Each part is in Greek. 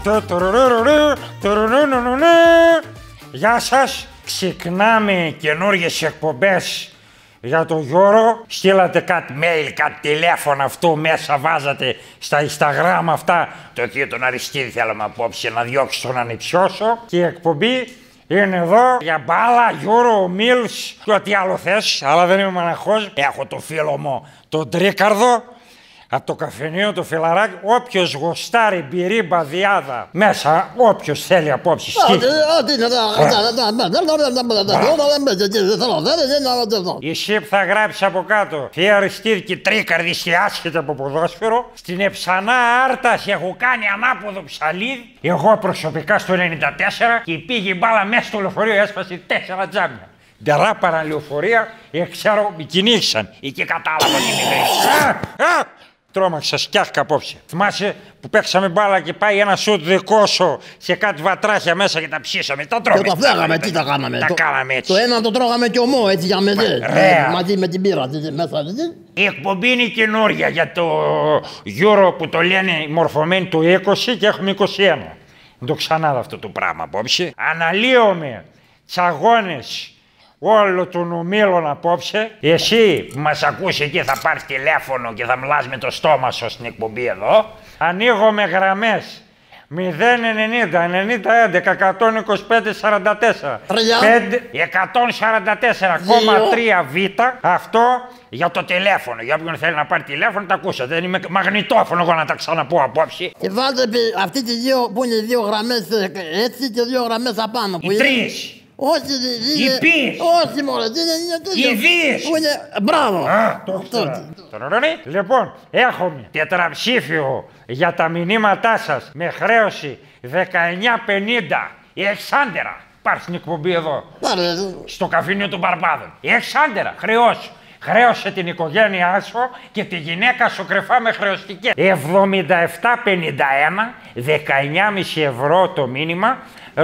Γεια σας, ξεκινάμε καινούργιες εκπομπές για το Euro. Στείλατε κάτι mail, κάτι τηλέφωνο, αυτό μέσα βάζατε στα Instagram αυτά. Το εκεί τον Αριστίδη θέλαμε απόψε να διώξει τον ανιψιώσω. Και η εκπομπή είναι εδώ για μπάλα, Euro, Mills και ό,τι άλλο θες. Αλλά δεν είμαι μοναχός. Έχω το φίλο μου τον Τρίκαρδο από το καφενείο, το φιλαράκι. Όποιος γοστάρει μπυρίμπα, διάδα μέσα, όποιος θέλει απόψε. Η ΣΥΠ θα γράψει από κάτω: Θεία Αριστίδη και Τρίκαρδη και άσχετα από ποδόσφαιρο. Στην Εψανά Άρτας έχω κάνει ανάποδο ψαλίδι. Εγώ προσωπικά στο 94 και πήγε η μπάλα μέσα στο λεωφορείο, έσπασε 4 τζάμια. Ντεράπαρα λεωφορεία, ξέρω, με κυνήγησαν. Εκεί κατάλαβα τι είναι. Τρόμαξα, σκιάχκα απόψε. Θυμάσαι που παίξαμε μπάλα και πάει ένα σουτ δικό σου σε κάτι βατράχια μέσα και τα ψήσαμε. Τα τρώμε. Και τα φάγαμε, τι τα κάναμε. Τα κάναμε έτσι. Το ένα το τρώγαμε και ομό έτσι για μεζέ. Μαζί με την πύρα μέσα. Η εκπομπή είναι καινούρια για το Euro που το λένε μορφωμένη του 20 και έχουμε 21. Δεν το ξανά αυτό το πράγμα απόψε. Αναλύομαι τις αγώνες όλο των ομίλων απόψε. Εσύ που μας ακούς εκεί θα πάρεις τηλέφωνο και θα μιλάς με το στόμα σου στην εκπομπή εδώ. Ανοίγω με γραμμές 090 90 11 125 44 144,3 β. Αυτό για το τηλέφωνο. Για όποιον θέλει να πάρει τηλέφωνο, τα ακούσατε. Δεν είμαι μαγνητόφωνο εγώ να τα ξαναπώ απόψε. Και βάλτε αυτή τη δύο που είναι δύο γραμμές έτσι και δύο γραμμές απάνω. Οι τρεις. Όχι, όχι μόνο, είναι τέτοιο. Οι βίες. Μπράβο. Λοιπόν, έχουμε τετραψήφιο για τα μηνύματά σας με χρέωση 19,50. Η Εξάντερα. Πάρ' στην εκπομπή εδώ. Στο καφενείο των Μπαρμπάδων. Η Εξάντερα, χρεώσου. Χρέωσε την οικογένειά σου και τη γυναίκα σου κρυφά με χρεωστικές. 77,51, 19,5 ευρώ το μήνυμα.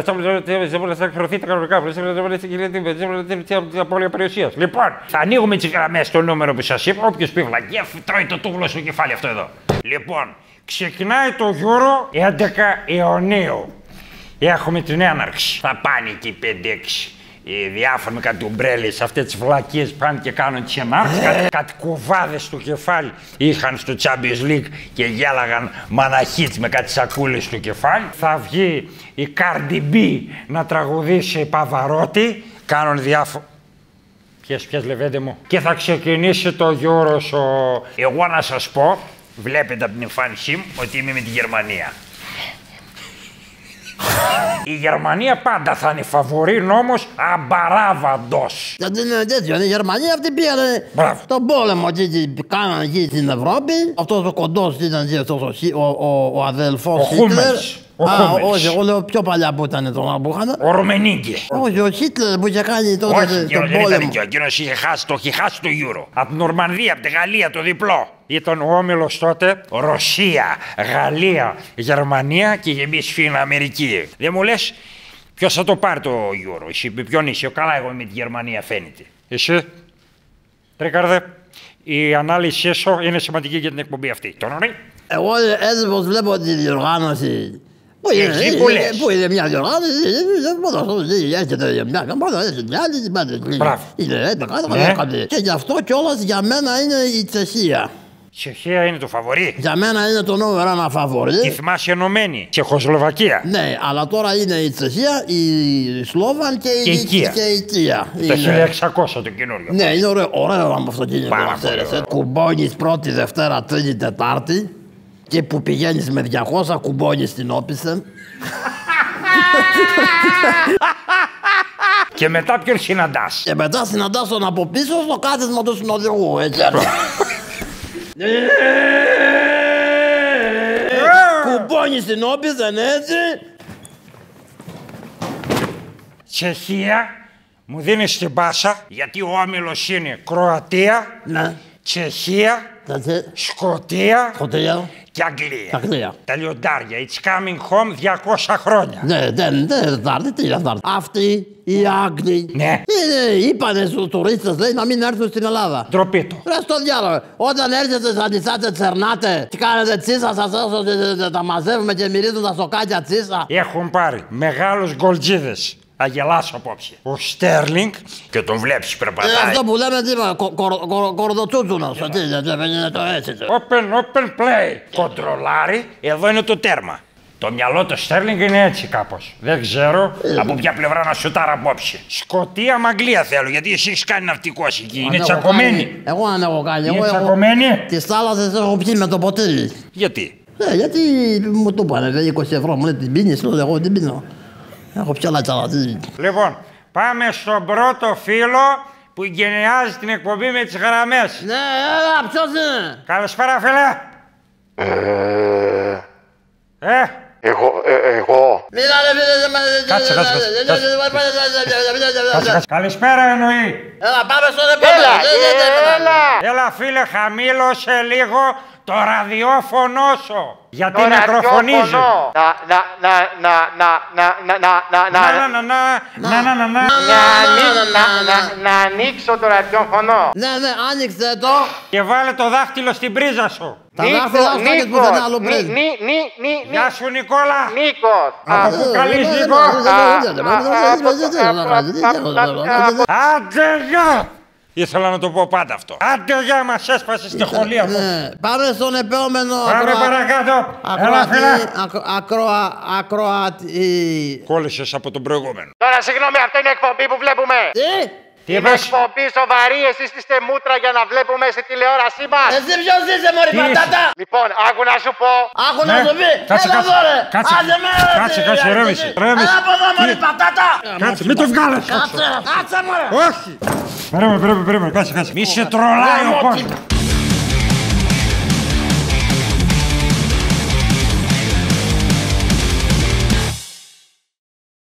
Λοιπόν, θα ανοίγουμε τις γραμμές στο νούμερο που σας είπα. Όποιος πει βλακία, τρώει το τούβλο στο κεφάλι αυτό εδώ. Λοιπόν, ξεκινάει το Euro 11 Ιουνίου. Έχουμε την έναρξη. Θα πάνε εκεί 5-6. Οι διάφοροι με κάτι ομπρέλες, αυτές τις βλακίες πάνε και κάνουν τις ενάρξεις. Κάτι κουβάδες στο κεφάλι είχαν στο Champions League και γέλαγαν μαναχίτς με κάτι σακούλες στο κεφάλι. Θα βγει η Cardi B να τραγουδήσει Παβαρότη. Κάνουν διάφορα. Ποιες λεβέντε μου. Και θα ξεκινήσει το Euro. Εγώ να σας πω, βλέπετε από την εμφάνισή μου ότι είμαι με τη Γερμανία. Η Γερμανία πάντα θα είναι φαβορή, όμως αμπαράβαντος. Γιατί είναι τέτοιο, η Γερμανία αυτή πήγανε τον πόλεμο εκεί, κάνανε εκεί στην Ευρώπη. Αυτός ο κοντός ήταν ο αδελφός Χίτλερ. Όχι, εγώ λέω πιο παλιά που ήταν τον που είχαν. Ο Ρουμενίγκε. Όχι, ο Χίτλερ που είχε κάνει τότε τον πόλεμο. Εκείνος είχε χάσει το Euro. Από την Νορμανδία, από τη Γαλλία, το διπλό. Ήταν ο όμιλος τότε Ρωσία, Γαλλία, Γερμανία και εμείς φίλοι Αμερική. Δεν μου λες ποιος θα το πάρει το Euro, εσύ ποιον είσαι? Καλά, εγώ με τη Γερμανία φαίνεται. Εσύ, Τρίκαρδε, η ανάλυση σου είναι σημαντική για την εκπομπή αυτή. Εγώ έτσι πως βλέπω τη διοργάνωση. Πού είναι μια διοργάνωση, έρχεται μια καμπάνα, έρχεται μια άλλη, και γι' αυτό κιόλας για μένα είναι η Τσεχία. Η Τσεχία είναι το φαβορί. Για μένα είναι το νούμερο ένα φαβορί. Τη θυμάσαι ενωμένη, Τσεχοσλοβακία. Ναι, αλλά τώρα είναι η Τσεχία, η Σλόβαν και η Κία. Το 1600 το καινούριο. Ναι, είναι ωραίο με αυτοκίνητο. Κουμπώνεις πρώτη, Δευτέρα, Τρίτη, Τετάρτη. Και που πηγαίνεις με 200 κουμπώνεις την Όπισθεν. Και μετά ποιον συναντάς? Και μετά συναντάς τον από πίσω στο κάθισμα του συνοδηγού, έτσι. Κουμπώνεις την Όπισθεν, έτσι. Τσεχία, μου δίνεις την πάσα, γιατί ο όμιλος είναι Κροατία, ναι. Τσεχία, Σκωτία Σκωτία και Αγγλία. Τα λιοντάρια. It's coming home 200 χρόνια. Ναι, δεν θα τι θα αυτοί οι Άγγλοι. Ναι. Είπανε στους τουρίστες, λέει, να μην έρθουν στην Ελλάδα. Ντροπή του. Ρε στο διάλογο. Όταν έρχεται στα νησιά και τσερνάτε, τι κάνετε τσίσα, σας τα μαζεύουμε και μυρίζουν τα σοκάκια τσίσα. Έχουν πάρει μεγάλους γκολτζίδες. Θα γελάσω απόψε. Ο Στέρλινγκ και τον βλέπεις περπατάει. Αυτό που λέμε τι κορδοτσούτσουνος. Open play. Κοντρολάρει, εδώ είναι το τέρμα. Το μυαλό του Στέρλινγκ είναι έτσι κάπως. Δεν ξέρω από ποια πλευρά να σουτάρω απόψε. Σκωτία με Αγγλία θέλω, γιατί εσύ έχεις κάνει ναυτικός εκεί. Είναι τσακωμένη. Εγώ αν έχω κάνει. Είναι τσακωμένη. Τις θάλασσες έχω πιει με το ποτήρι. Γιατί? Γιατί μου το είπανε, 20 ευρώ μου λέει την πίνεις, λέω εγώ την πίνω. Έχω πια λατσαλατή. Λοιπόν, πάμε στον πρώτο φίλο που γενεάζει την εκπομπή με τις γραμμές. Ναι, έλα, ποιος είναι? Καλησπέρα, φίλε. Εγώ. Κάτσε. Καλησπέρα εννοεί. Έλα, πάμε στον επόμενο. Έλα, φίλε, χαμήλωσε λίγο το ραδιόφωνο σου. Γιατί μικροφωνίζει. Να ανοίξω το ραδιόφωνο. Ναι, άνοιξε το. Και βάλε το δάχτυλο στην πρίζα σου. Τα δάχτυλα σου και πουθενά άλλο πριν. Γεια σου, Νικόλα. Νίκος. Από πού καλείς, Νίκο? Άντε, γεια. Ήθελα να το πω πάντα αυτό. Άντε, γεια, μας έσπασε στη σχολεία μου. Πάμε στον επόμενο. Πάμε παρακάτω. Έλα, φίλε. Ακροατή. Κόλλησες από τον προηγούμενο. Τώρα, συγγνώμη, αυτό είναι εκπομπή που βλέπουμε. Τι Είναι είπες? εκπομπή σοβαρή, εσείς είστε μούτρα για να βλέπουμε σε τηλεόρασή μας. Εσύ ποιος είσαι, μωρή πατάτα? Λοιπόν, άκου να σου πω. Άκου να σου πει. Έλα εδώ, ρε. Άντε με, ρε. Κάτσε, ρέμισε. Έλα από εδώ, μωρή πατάτα. Κάτσε, μην το βγάλεις. Κάτσε, μωρέ. Όχι. Περίμενε, κάτσε. Μη σε τρολάει ο κόσμος.